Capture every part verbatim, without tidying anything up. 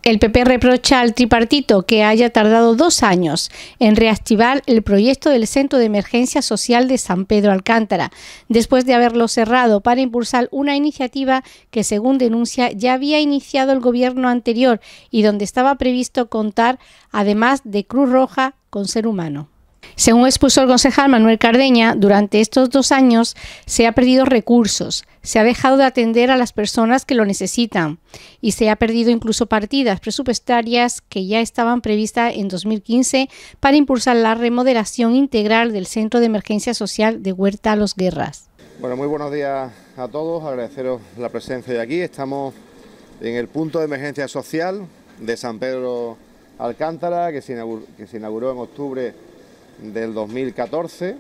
El P P reprocha al tripartito que haya tardado dos años en reactivar el proyecto del Centro de Emergencia Social de San Pedro Alcántara, después de haberlo cerrado para impulsar una iniciativa que, según denuncia, ya había iniciado el gobierno anterior y donde estaba previsto contar, además de Cruz Roja, con Ser Humano. Según expuso el concejal Manuel Cardeña, durante estos dos años se ha perdido recursos, se ha dejado de atender a las personas que lo necesitan y se ha perdido incluso partidas presupuestarias que ya estaban previstas en dos mil quince para impulsar la remodelación integral del Centro de Emergencia Social de Huerta Los Guerras. Bueno, muy buenos días a todos, agradeceros la presencia de aquí. Estamos en el punto de emergencia social de San Pedro Alcántara, que se inauguró, que se inauguró en octubre del dos mil catorce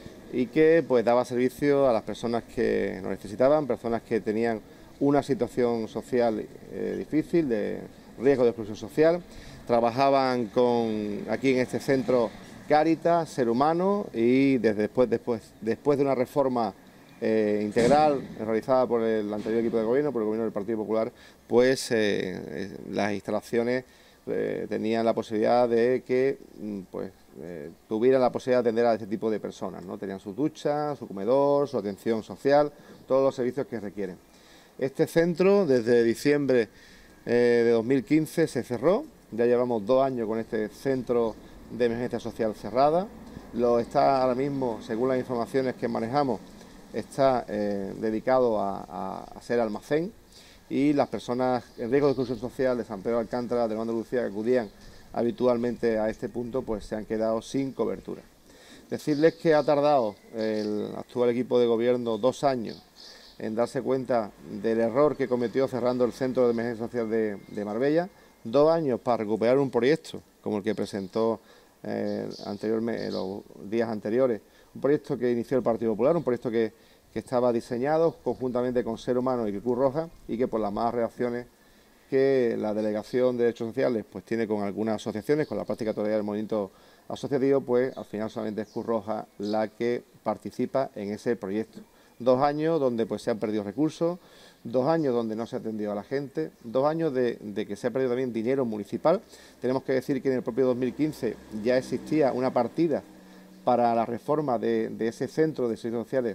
y que pues daba servicio a las personas que lo necesitaban, personas que tenían una situación social eh, difícil, de riesgo de exclusión social. Trabajaban con aquí en este centro Cáritas, Ser Humano, y desde después, después, después de una reforma eh, integral realizada por el anterior equipo de gobierno, por el gobierno del Partido Popular, pues eh, las instalaciones eh, tenían la posibilidad de que pues Eh, tuvieran la posibilidad de atender a este tipo de personas, ¿no? Tenían su ducha, su comedor, su atención social, todos los servicios que requieren. Este centro, desde diciembre eh, de dos mil quince, se cerró. Ya llevamos dos años con este centro de emergencia social cerrada. Lo está ahora mismo, según las informaciones que manejamos, está eh, dedicado a, a, a ser almacén, y las personas en riesgo de exclusión social de San Pedro Alcántara, de Andalucía, que acudían habitualmente a este punto, pues se han quedado sin cobertura. Decirles que ha tardado el actual equipo de gobierno dos años en darse cuenta del error que cometió cerrando el Centro de Emergencia Social de, de Marbella, dos años para recuperar un proyecto como el que presentó eh, anteriormente, en los días anteriores, un proyecto que inició el Partido Popular, un proyecto que, que estaba diseñado conjuntamente con Ser Humano y Cruz Roja, y que por las malas reacciones que la Delegación de Derechos Sociales pues tiene con algunas asociaciones, con la práctica todavía del movimiento asociativo, pues al final solamente es Cruz Roja la que participa en ese proyecto. Dos años donde pues se han perdido recursos, dos años donde no se ha atendido a la gente, dos años de, de que se ha perdido también dinero municipal. Tenemos que decir que en el propio dos mil quince ya existía una partida para la reforma de, de ese centro de servicios sociales,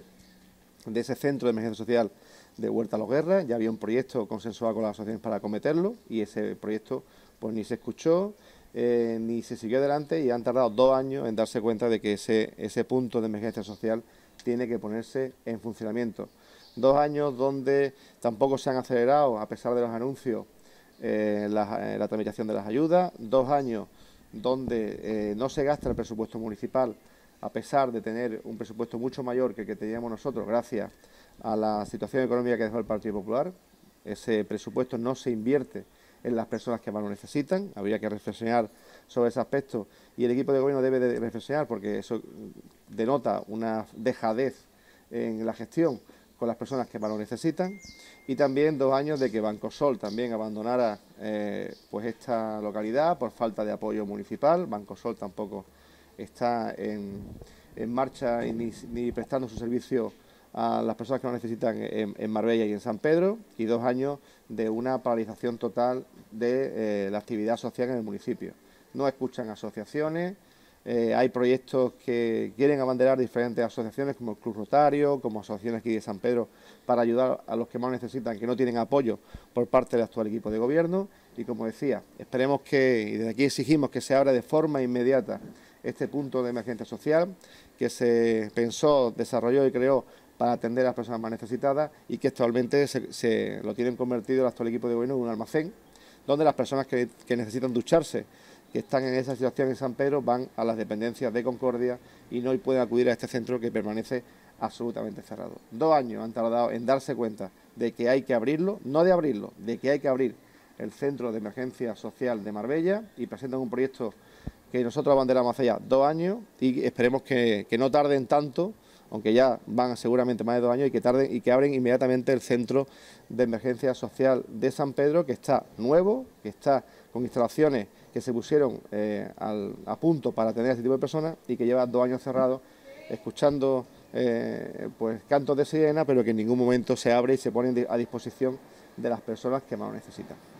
de ese centro de emergencia social de Huerta Los Guerras. Ya había un proyecto consensuado con las asociaciones para acometerlo, y ese proyecto pues ni se escuchó eh, ni se siguió adelante, y han tardado dos años en darse cuenta de que ese, ese punto de emergencia social tiene que ponerse en funcionamiento. Dos años donde tampoco se han acelerado, a pesar de los anuncios, eh, la, eh, la tramitación de las ayudas. Dos años donde eh, no se gasta el presupuesto municipal, a pesar de tener un presupuesto mucho mayor que el que teníamos nosotros gracias a la situación económica que dejó el Partido Popular. Ese presupuesto no se invierte en las personas que más lo necesitan. Habría que reflexionar sobre ese aspecto, y el equipo de gobierno debe de reflexionar, porque eso denota una dejadez en la gestión con las personas que más lo necesitan. Y también dos años de que Bancosol también abandonara eh, pues esta localidad por falta de apoyo municipal. Bancosol tampoco está en, en marcha ni, ni prestando su servicio a las personas que lo necesitan en, en Marbella y en San Pedro, y dos años de una paralización total de eh, la actividad social en el municipio. No escuchan asociaciones, eh, hay proyectos que quieren abanderar diferentes asociaciones, como el Club Rotario, como asociaciones aquí de San Pedro, para ayudar a los que más necesitan, que no tienen apoyo por parte del actual equipo de gobierno. Y como decía, esperemos que, y desde aquí exigimos que se abra de forma inmediata este punto de emergencia social, que se pensó, desarrolló y creó para atender a las personas más necesitadas, y que actualmente se, se lo tienen convertido el actual equipo de gobierno en un almacén, donde las personas que, que necesitan ducharse, que están en esa situación en San Pedro, van a las dependencias de Concordia y no pueden acudir a este centro que permanece absolutamente cerrado. Dos años han tardado en darse cuenta de que hay que abrirlo, no de abrirlo, de que hay que abrir el Centro de Emergencia Social de Marbella, y presentan un proyecto que nosotros abanderamos hace ya dos años, y esperemos que, que no tarden tanto, aunque ya van seguramente más de dos años, y que tarden y que abren inmediatamente el Centro de Emergencia Social de San Pedro, que está nuevo, que está con instalaciones que se pusieron eh, al, a punto para atender a este tipo de personas, y que lleva dos años cerrado, escuchando eh, pues cantos de sirena, pero que en ningún momento se abre y se pone a disposición de las personas que más lo necesitan.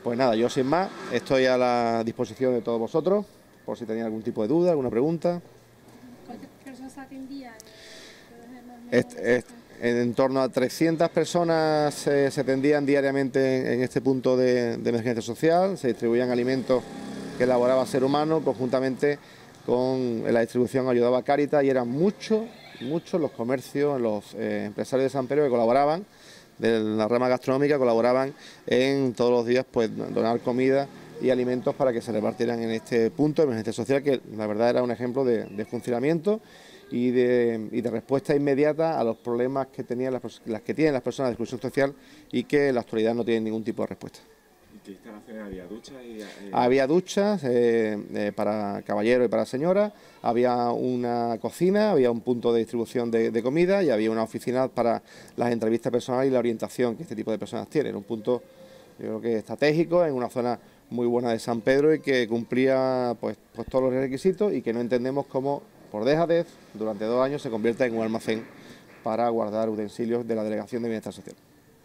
Pues nada, yo sin más estoy a la disposición de todos vosotros, por si tenéis algún tipo de duda, alguna pregunta. ¿Cuántas personas atendían? Este, este, en torno a trescientas personas eh, se atendían diariamente en este punto de, de emergencia social, se distribuían alimentos que elaboraba Ser Humano, conjuntamente con la distribución ayudaba Cáritas, y eran muchos, muchos los comercios, los eh, empresarios de San Pedro que colaboraban, de la rama gastronómica, colaboraban en todos los días pues donar comida y alimentos para que se repartieran en este punto de emergencia social, que la verdad era un ejemplo de, de funcionamiento y de, y de respuesta inmediata a los problemas que tenían las, las que tienen las personas de exclusión social y que en la actualidad no tienen ningún tipo de respuesta. ¿Qué instalaciones había? ¿Duchas? Y, y... Había duchas eh, eh, para caballeros y para señoras, había una cocina, había un punto de distribución de, de comida y había una oficina para las entrevistas personales y la orientación que este tipo de personas tienen. Un punto, yo creo que estratégico, en una zona muy buena de San Pedro y que cumplía pues, pues todos los requisitos, y que no entendemos cómo, por dejadez, durante dos años se convierte en un almacén para guardar utensilios de la Delegación de Bienestar Social.